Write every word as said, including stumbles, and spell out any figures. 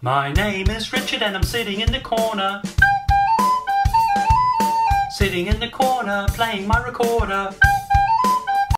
My name is Richard and I'm sitting in the corner. Sitting in the corner, playing my recorder.